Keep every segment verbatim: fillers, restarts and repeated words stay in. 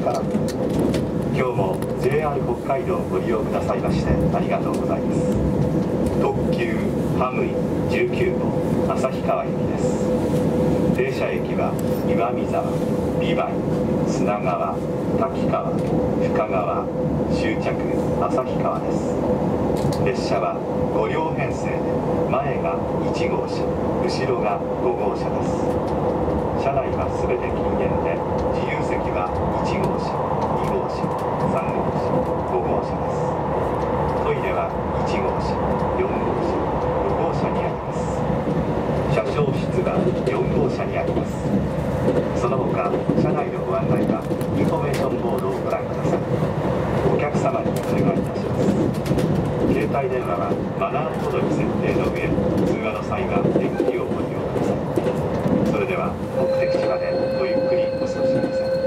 から。今日も ジェイアール 北海道をご利用くださいましてありがとうございます。特急ハムイじゅうきゅうごう旭川行きです。停車駅は岩見沢、美唄、砂川、滝川、深川、終着旭川です。列車はご両編成で前がいちごうしゃ、後ろがごごうしゃです。車内はすべて禁煙で、自由席はいちごうしゃ、にごうしゃ、さんごうしゃ、ごごうしゃです。トイレはいちごうしゃ、よんごうしゃ、ごごうしゃにあります。車掌室はよんごうしゃにあります。その他、車内のご案内はインフォメーションボードをご覧ください。お客様にお願いいたします。携帯電話はマナーコードに設定の上、通話の際は電気をご利用ください。それでは目的地までごゆっくりお過ごしください。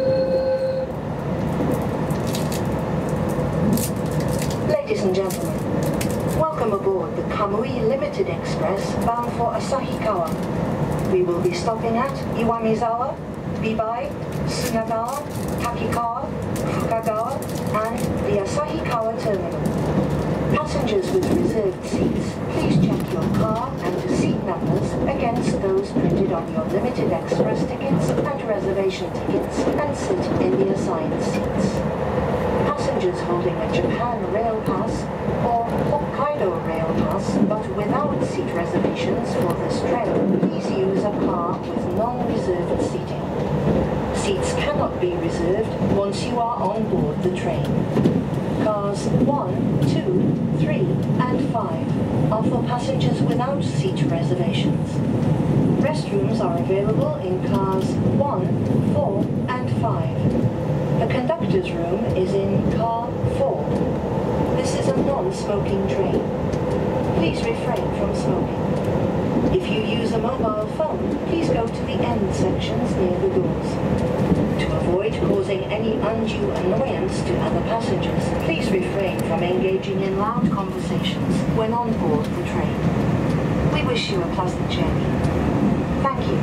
Ladies and gentlemen, welcome aboard the Kamui Limited Express bound for Asahikawa. We will be stopping at Iwamizawa, Bibai, Sunagawa, Takikawa, Fukagawa, and the Asahikawa terminal. Passengers with reserved seats, please check your car and seat numbers against those printed on your Limited Express tickets and reservation tickets and sit in the assigned seats. Passengers holding a Japan Rail Pass or Hokkaido Rail Pass but without seat reservations for this train, please use a car with non-reserved seating. Seats cannot be reserved once you are on board the train. Cars one, two, three and five are for passengers without seat reservations. Restrooms are available in cars one, four and five. The conductor's room is in car four. This is a non-smoking train. Please refrain from smoking. If you use a mobile phone, please go to the end sections near the doors. To avoid causing any undue annoyance to other passengers, please refrain from engaging in loud conversations when on board the train. We wish you a pleasant journey. Thank you.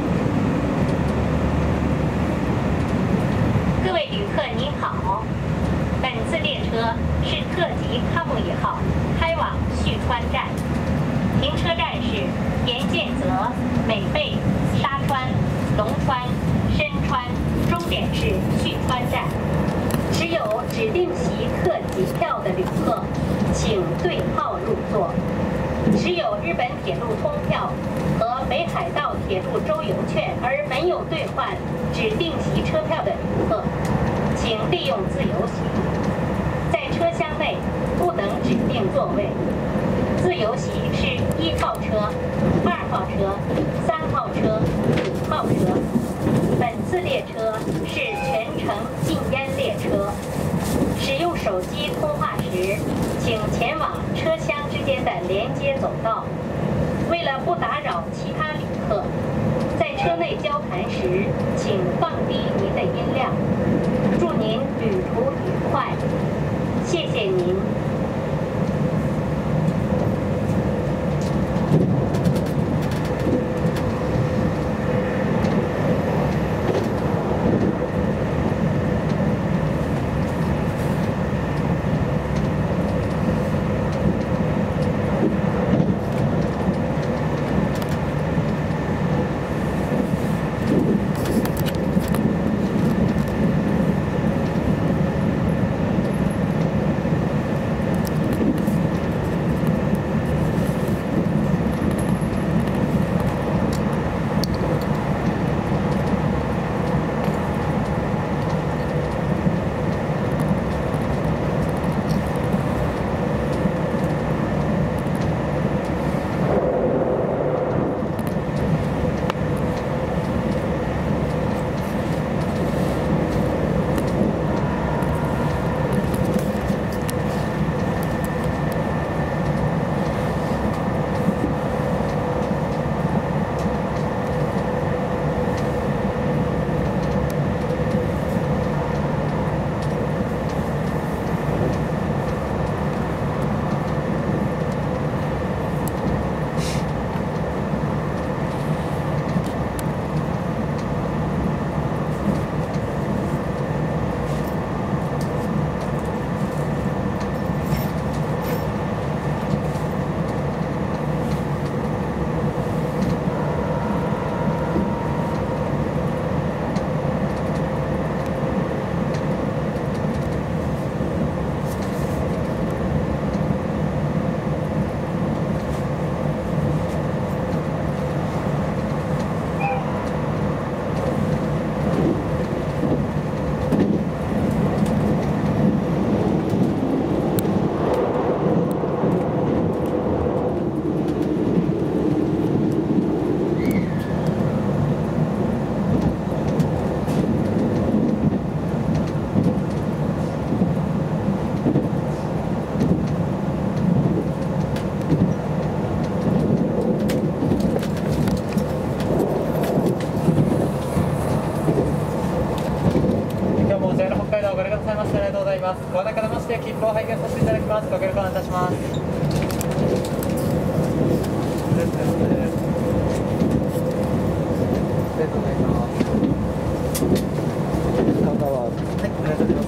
各位旅客您好，本次列车是特急康姆一号，开往旭川站。停车站是岩见泽、美贝、沙川、龙川、深川，终点是旭川站。持有指定席特急票的旅客，请对号入座。持有日本铁路通票和北海道铁路周游券而没有兑换指定席车票的旅客，请利用自由席。在车厢内不能指定座位。自由席是一号车、二号车、三号车、五号车。本次列车是全程禁烟列车。使用手机通话时，请前往车厢之间的连接走道。为了不打扰其他旅客，在车内交谈时，请放低您的音量。祝您旅途愉快，谢谢您。 がとうございます。ご案内からまして切符を拝見させていただきます。ご協力お願いいたします。ありがとうございます。ありがとうございます。方は、はい、お願いいたします。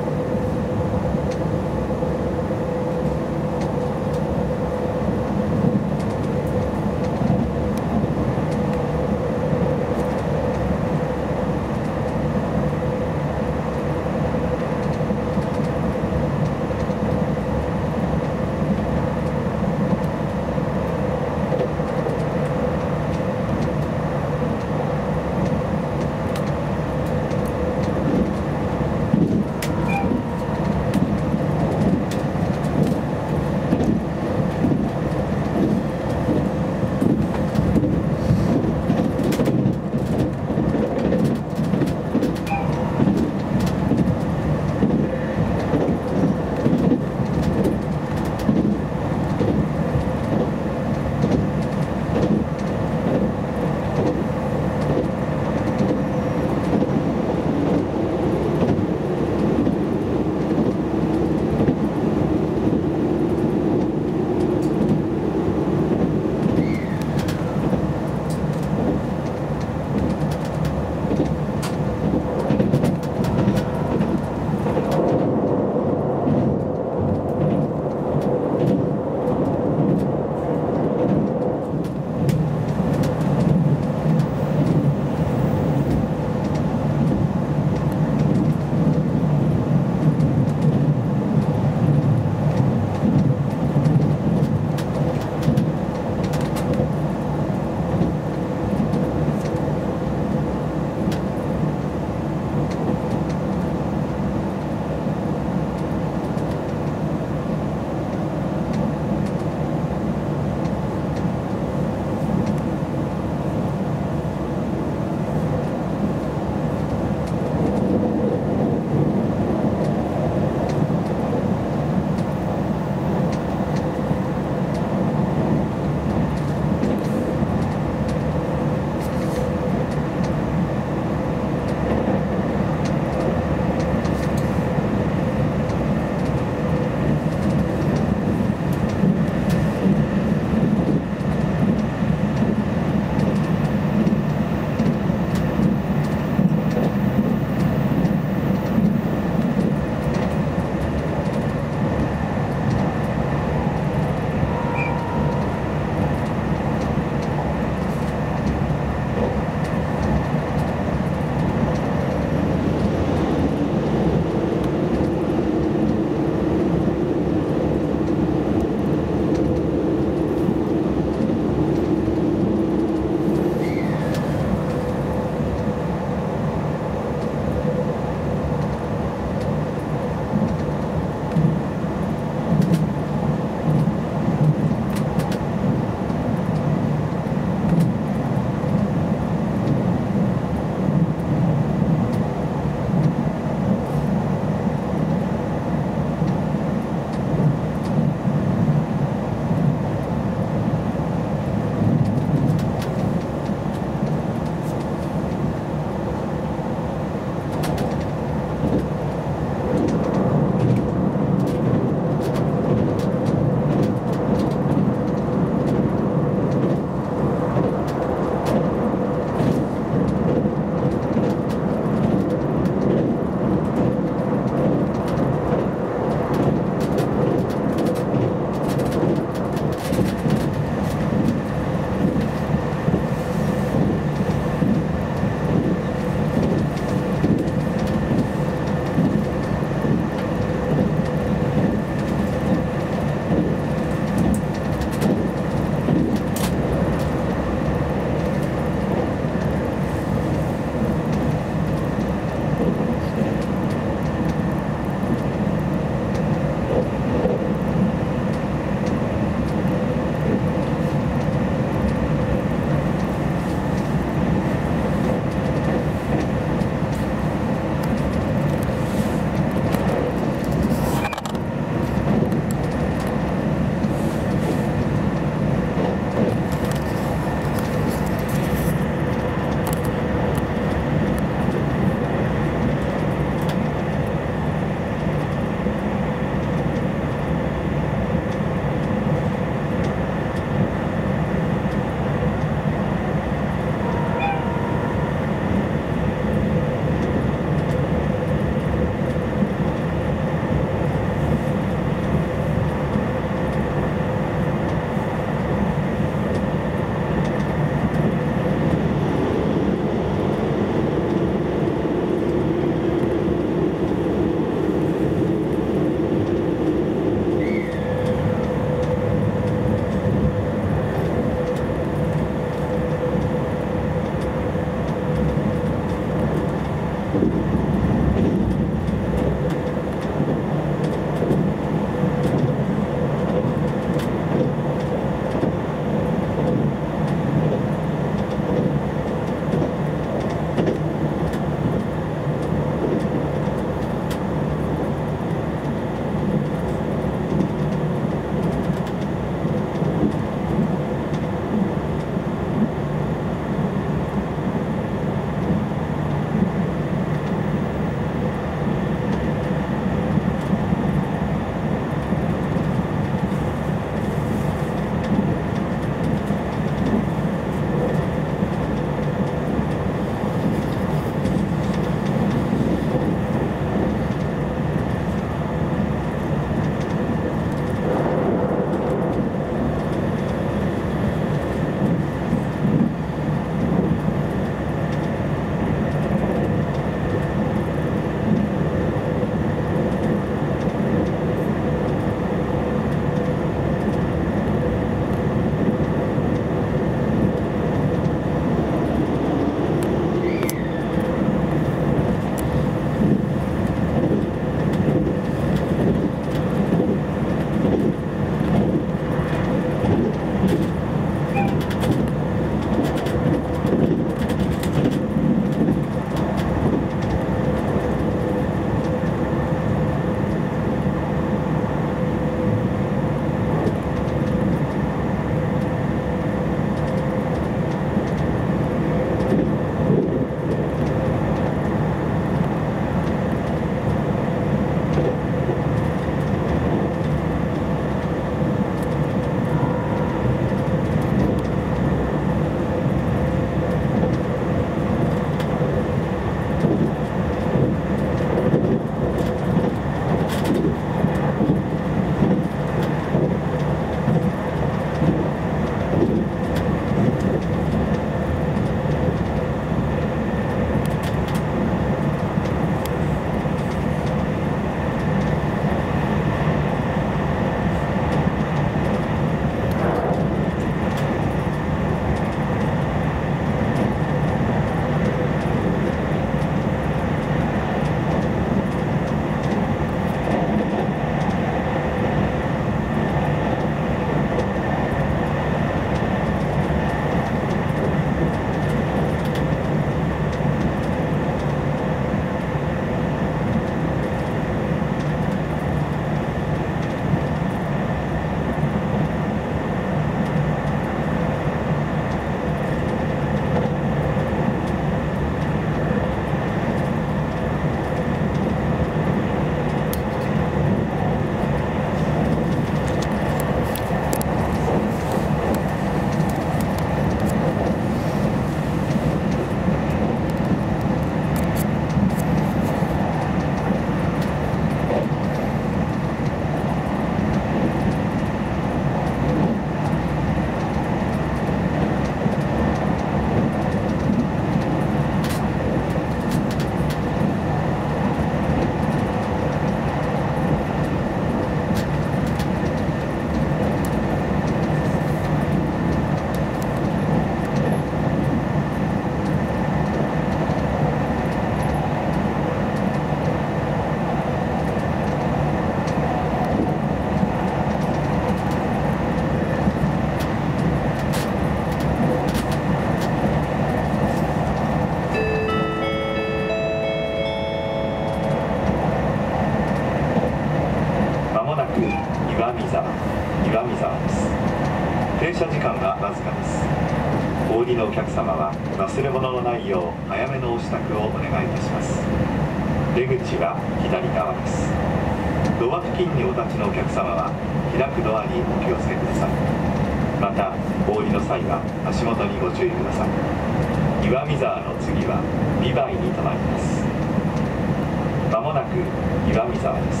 沢、岩見沢です。停車時間はわずかです。お降りのお客様は忘れ物のないよう早めのお支度をお願いいたします。出口は左側です。ドア付近にお立ちのお客様は開くドアにお気をつけください。またお降りの際は足元にご注意ください。岩見沢の次は美唄に停まります。まもなく岩見沢です。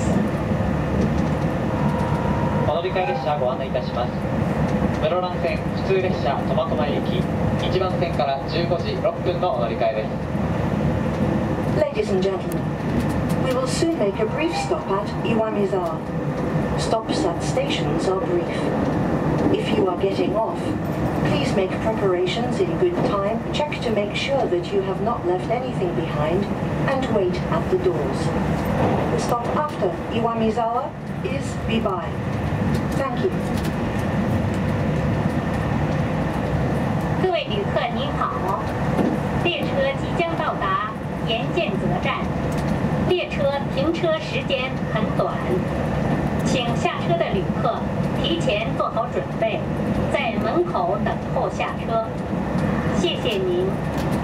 お乗り換え列車ご案内いたします。室蘭線普通列車苫小牧駅いちばん線からじゅうごじろっぷんのお乗り換えです。 Ladies and gentlemen, we will soon make a brief stop at Iwamizawa. Stops at stations are brief. If you are getting off, please make preparations in good time, check to make sure that you have not left anything behind, and wait at the doors. The stop after Iwamizawa is Bibai. Thank you. 各位旅客您好，列车即将到达沿建泽站，列车停车时间很短，请下车的旅客提前做好准备，在门口等候下车。谢谢您。